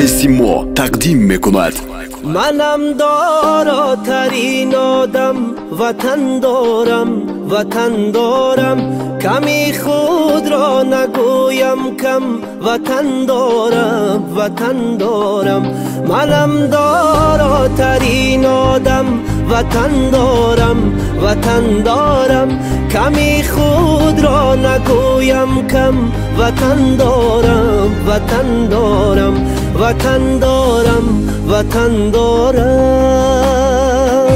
بلسیمو تقدیم میکند. منم داراترین آدم، وطن دارم، وطن دارم، کمی خود را نگویم کم، وطن دارم، وطن دارم. منم داراترین آدم، وطن دارم، وطن دارم، کمی خود را نگویم کم، وطن دارم، وطن دارم، وطن دارم، وطن دارم.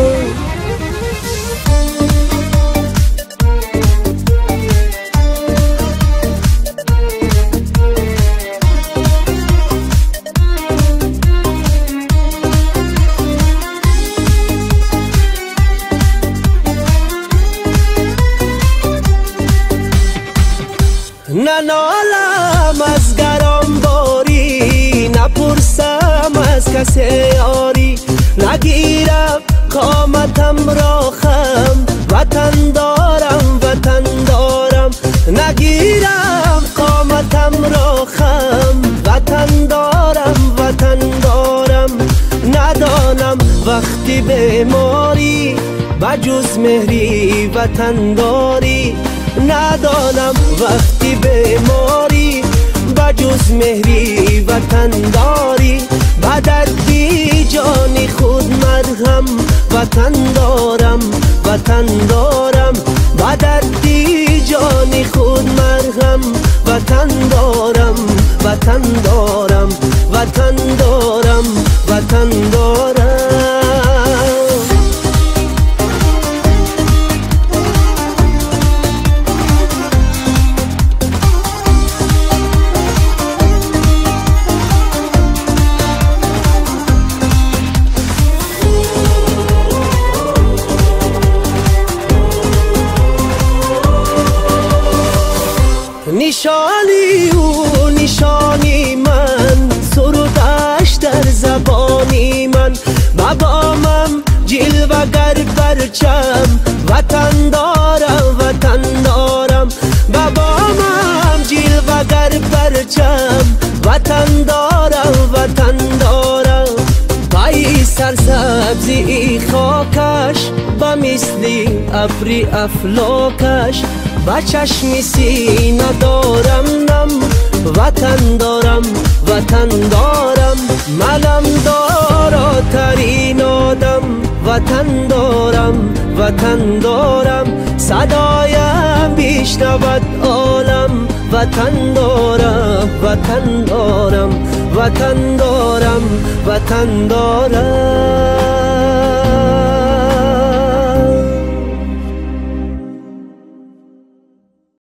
ننالم از گران باری، نپرسم از کسی یاری، نگیرم قامتم را خم، وطن دارم، وطن دارم، نگیرم قامتم را خم، وطن دارم، وطن دارم. ندانم وقتی بیماری بجز مهری وطن داری، ندانم وقتی بیماری بجز مهری وطن داری. بدردی جانی خود مرهم، وطن دارم، وطن دارم، بدردی جانی خود مرهم، وطن دارم، وطن دارم، وطن دارم، وطن دارم. نشانی او نشانی من، سرودش در زبانی من، بابامم جلوگر پرچم، وطن دارم، وطن دارم، بابامم جلوگر پرچم، وطن دارم، وطن دارم. پای سرسبزی خاکش با مثلی ابری افلاکش، با چشم سینه دارم نم، وطن دارم، وطن دارم. منم داراترین آدم، وطن دارم، وطن دارم، صدایم بیشنود عالم، وطن دارم، وطن دارم، وطن دارم، وطن دارم.